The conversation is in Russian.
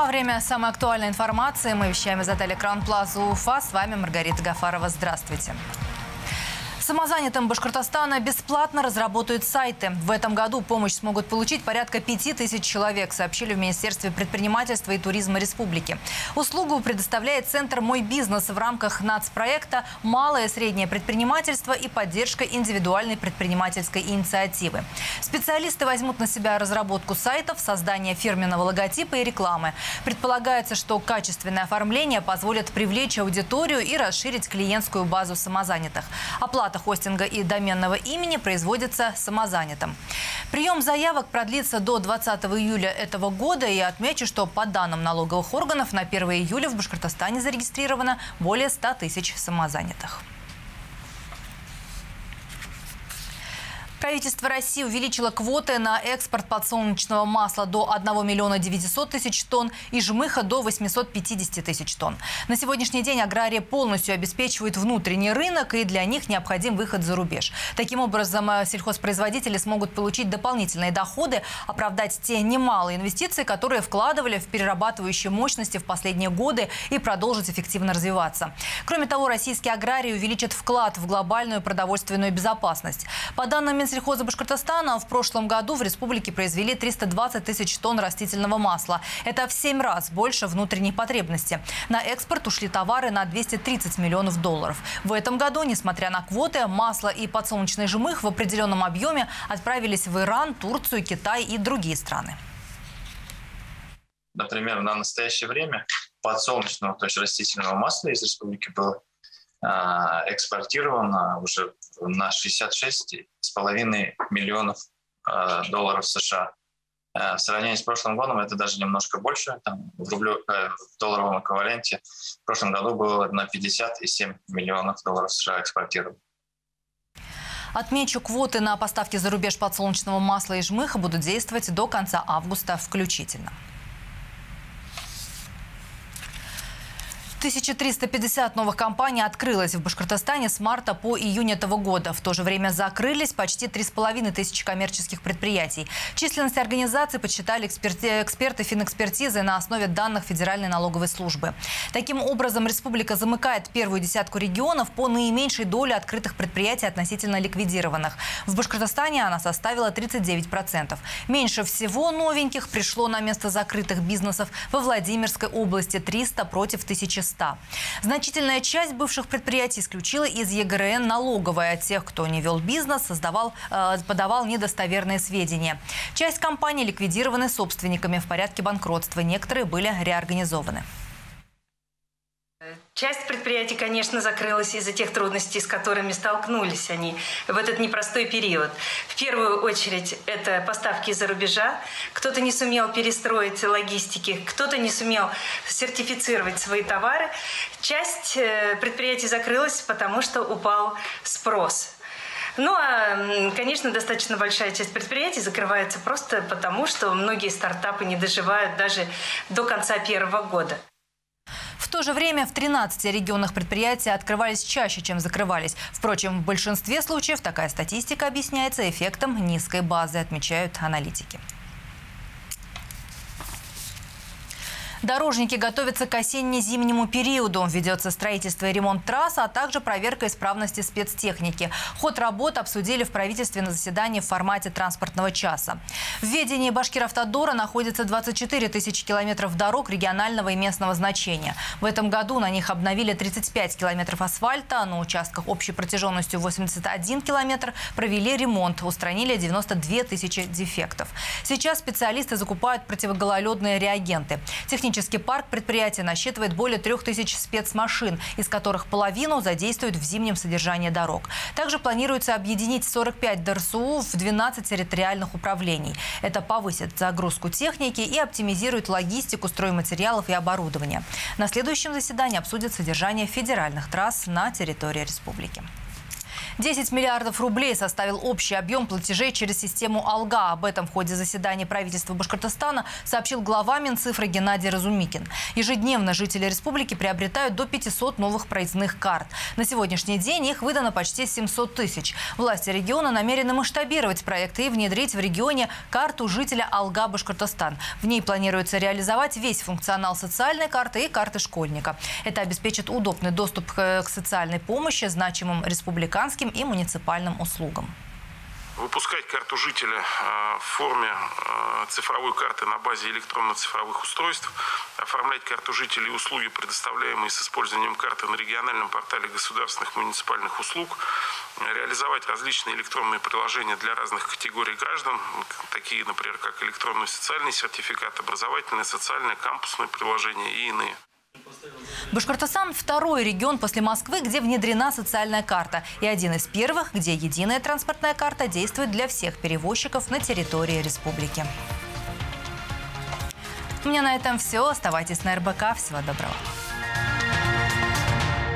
Время самой актуальной информации. Мы вещаем из отеля Кран Плаза Уфа. С вами Маргарита Гафарова. Здравствуйте. Самозанятым Башкортостана бесплатно разработают сайты. В этом году помощь смогут получить порядка 5000 человек, сообщили в Министерстве предпринимательства и туризма республики. Услугу предоставляет Центр «Мой бизнес» в рамках нацпроекта «Малое и среднее предпринимательство» и поддержка индивидуальной предпринимательской инициативы. Специалисты возьмут на себя разработку сайтов, создание фирменного логотипа и рекламы. Предполагается, что качественное оформление позволит привлечь аудиторию и расширить клиентскую базу самозанятых. Оплата хостинга и доменного имени производится самозанятым. Прием заявок продлится до 20 июля этого года. И отмечу, что по данным налоговых органов на 1 июля в Башкортостане зарегистрировано более 100 тысяч самозанятых. Правительство России увеличило квоты на экспорт подсолнечного масла до 1 миллиона 900 тысяч тонн и жмыха до 850 тысяч тонн. На сегодняшний день аграрии полностью обеспечивают внутренний рынок, и для них необходим выход за рубеж. Таким образом, сельхозпроизводители смогут получить дополнительные доходы, оправдать те немалые инвестиции, которые вкладывали в перерабатывающие мощности в последние годы, и продолжить эффективно развиваться. Кроме того, российские аграрии увеличат вклад в глобальную продовольственную безопасность. По данным Минсельхоза Башкортостана, в прошлом году в республике произвели 320 тысяч тонн растительного масла. Это в 7 раз больше внутренней потребности. На экспорт ушли товары на 230 миллионов долларов. В этом году, несмотря на квоты, масло и подсолнечный жмых в определенном объеме отправились в Иран, Турцию, Китай и другие страны. Например, на настоящее время подсолнечного, то есть растительного масла из республики было экспортировано уже на 66,5 миллионов долларов США. В сравнении с прошлым годом это даже немножко больше. Там, в долларовом эквиваленте в прошлом году было на 50,7 миллионов долларов США экспортировано. Отмечу, квоты на поставки за рубеж подсолнечного масла и жмыха будут действовать до конца августа включительно. 1350 новых компаний открылось в Башкортостане с марта по июнь этого года. В то же время закрылись почти 3500 коммерческих предприятий. Численность организаций подсчитали эксперты финэкспертизы на основе данных Федеральной налоговой службы. Таким образом, республика замыкает первую десятку регионов по наименьшей доле открытых предприятий относительно ликвидированных. В Башкортостане она составила 39%. Меньше всего новеньких пришло на место закрытых бизнесов во Владимирской области – 300 против 1100. Значительная часть бывших предприятий исключила из ЕГРН налоговая. Тех, кто не вел бизнес, подавал недостоверные сведения. Часть компаний ликвидированы собственниками в порядке банкротства. Некоторые были реорганизованы. Часть предприятий, конечно, закрылась из-за тех трудностей, с которыми столкнулись они в этот непростой период. В первую очередь это поставки из-за рубежа. Кто-то не сумел перестроить логистики, кто-то не сумел сертифицировать свои товары. Часть предприятий закрылась, потому что упал спрос. Ну, а, конечно, достаточно большая часть предприятий закрывается просто потому, что многие стартапы не доживают даже до конца первого года. В то же время в 13 регионах предприятия открывались чаще, чем закрывались. Впрочем, в большинстве случаев такая статистика объясняется эффектом низкой базы, отмечают аналитики. Дорожники готовятся к осенне-зимнему периоду. Ведется строительство и ремонт трасс, а также проверка исправности спецтехники. Ход работ обсудили в правительстве на заседании в формате транспортного часа. В ведении Башкиравтодора находится 24 тысячи километров дорог регионального и местного значения. В этом году на них обновили 35 километров асфальта. На участках общей протяженностью 81 километр провели ремонт, устранили 92 тысячи дефектов. Сейчас специалисты закупают противогололедные реагенты. Технический парк предприятия насчитывает более 3000 спецмашин, из которых половину задействуют в зимнем содержании дорог. Также планируется объединить 45 ДРСУ в 12 территориальных управлений. Это повысит загрузку техники и оптимизирует логистику стройматериалов и оборудования. На следующем заседании обсудят содержание федеральных трасс на территории республики. 10 миллиардов рублей составил общий объем платежей через систему «Алга». Об этом в ходе заседания правительства Башкортостана сообщил глава Минцифры Геннадий Разумикин. Ежедневно жители республики приобретают до 500 новых проездных карт. На сегодняшний день их выдано почти 700 тысяч. Власти региона намерены масштабировать проекты и внедрить в регионе карту жителя «Алга Башкортостан». В ней планируется реализовать весь функционал социальной карты и карты школьника. Это обеспечит удобный доступ к социальной помощи, значимым республиканским и муниципальным услугам. Выпускать карту жителя в форме цифровой карты на базе электронно-цифровых устройств, оформлять карту жителя и услуги, предоставляемые с использованием карты на региональном портале государственных муниципальных услуг, реализовать различные электронные приложения для разных категорий граждан, такие, например, как электронный социальный сертификат, образовательное, социальное, кампусное приложение и иные. Башкортостан – второй регион после Москвы, где внедрена социальная карта. И один из первых, где единая транспортная карта действует для всех перевозчиков на территории республики. У меня на этом все. Оставайтесь на РБК. Всего доброго.